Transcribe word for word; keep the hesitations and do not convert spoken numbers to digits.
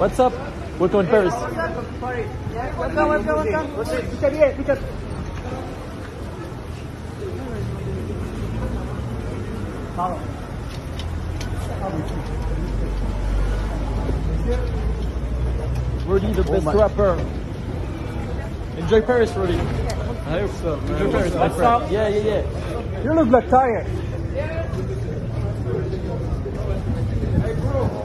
What's up? Welcome to Paris. Welcome, welcome, welcome. Picture here, picture. Roddy, the best rapper. Enjoy Paris, Roddy. I hope so. Enjoy Paris, my friend. Yeah, yeah, yeah. You look like tired. Hey, bro.